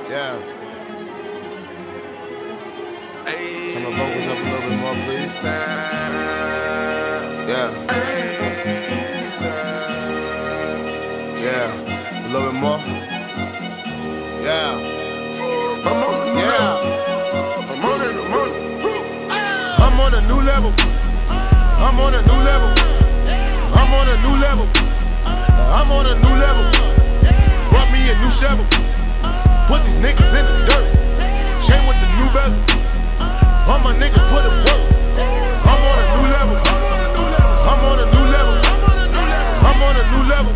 Yeah. Hey. Turn the vocals up a little bit more, please. Yeah. Yeah. A little bit more. Yeah. I'm on a new level. I'm on a new level. I'm on a new level. I'm on a new level. I'm on a new level. Brought me a new shovel. Put these niggas in the dirt. Chain with the new bezel. All my niggas put in work. I'm on a new level. I'm on a new level. I'm on a new level.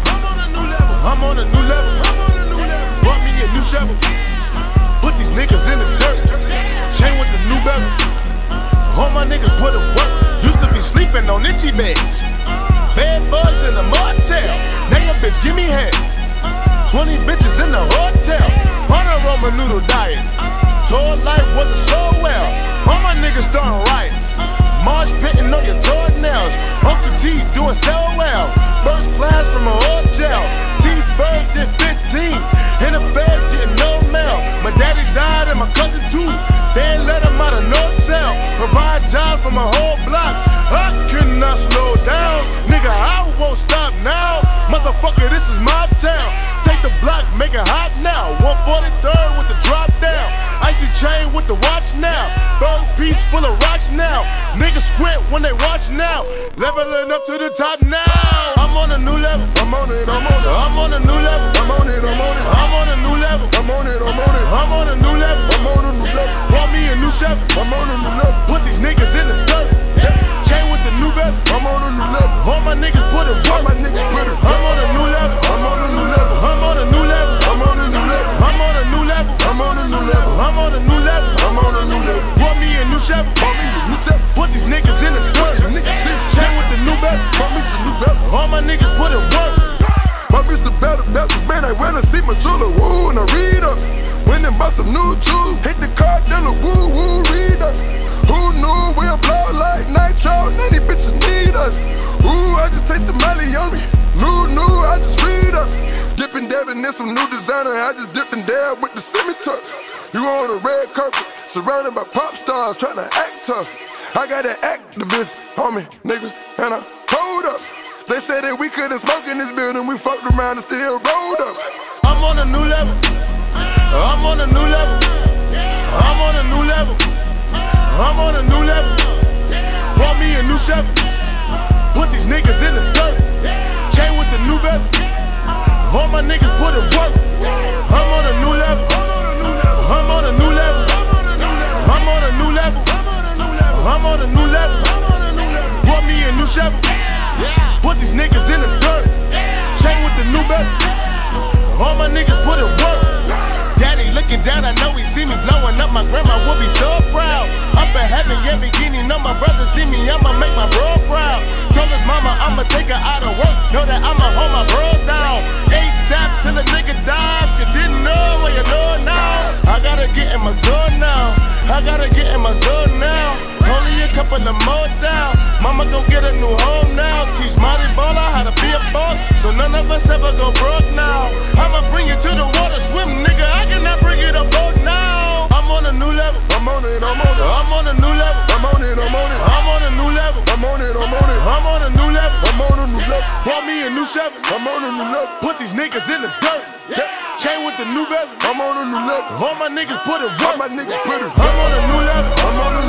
I'm on a new level. Brought me a new shovel. Put these niggas in the dirt. Chain with the new bezel. All my niggas put in work. Used to be sleeping on itchy beds. Bed bugs in the motel. Now your bitch give me head. 20 bitches in the hotel. On a Roman noodle diet. Told life wasn't so well. All my niggas starting riots. Marsh pitting on your toenails. Uncle T doing so well. First class from a hotel. T-Ferg did 15. In the feds getting no mail. My daddy died and my cousin too. They ain't let him out of no cell. Provide jobs for my whole block. I cannot slow down. Nigga, I won't stop now. Motherfucker, this is my town. Take the block, make it hot now. 143rd with the drop down. Icy chain with the watch now. Bird piece full of rocks now. Niggas squint when they watch now. Leveling up to the top now. I'm on a new level. I'm on it, I'm on it. I'm on a new level. I'm on it, I'm on it. I'm on a new level. I'm on it, I'm on it. I'm on a new level. I'm on a new level. Brought me a new shovel. I'm on a new level. Put these niggas in the dirt. Chain with the new bezel. I'm on a new level. All my niggas put it work. My niggas put it. I'm on a new level. I'm on a new level. I'm on a new level. I'm on a new level. I'm on a new level. I'm on a new level. I'm on a new level. I'm on a new level. Brought me a new shovel. Brought me a new shovel. Put these niggas in the dirt. Chain with the new bezel. Brought me some new bezel. All my niggas put it work. Brought me some better belts, man. I went and see my jeweler. Woo, and I read up. Went and bought some new jewels. Hit the car, then the woo, woo, read up. Who knew we'll blow like nitro? None these bitches need us. Ooh, I just taste the Molly on me. New, I just read up. Dippin' dabbing in some new designer. I just dipped and dab with the semi-tuck. You on a red carpet, surrounded by pop stars, trying to act tough. I got an activist on me, niggas, and I hold up. They said that we couldn't smoke in this building. We fucked around and still rolled up. I'm on a new level. I'm on a new level. I'm on a new level. I'm on a new level. Brought me a new shovel. Put these niggas in the dirt. Chain with the new bezel. All my niggas put it work. I'm on a new level. I'm on a new level. I'm on a new level. I'm on a new level. Brought me a new shovel. Put these niggas in the dirt. Chain with the new bezel. All my niggas put it work. Daddy looking down, I know he see me blowing up. My grandma will be so proud. Up in heaven, yeah, beginning. Know my brother see me, I'ma make my bro proud. Told his mama I'ma take her out of work. Know that I'ma hold my bros down. ASAP till a nigga die. If you didn't know, well you know now. I gotta get in my zone now. I gotta get in my zone now. Only a couple of more down. Mama gon' get a new home now. Teach Marty Baller how to be a boss, so none of us ever go broke now. I'ma bring you to the water, swim, nigga. I cannot bring it up boat now. I'm on a new level. I'm on it, I'm on it. I'm on a new level. I'm on it, I'm on it. I'm on a new level. I'm on it, I'm on it. I'm on a new level. I'm on a new level. Brought me a new shovel. I'm on a new level. Put these niggas in the dirt. Chain with the new bezel. I'm on a new level. All my niggas put it All work. my niggas put it. I'm on a new level. I'm on a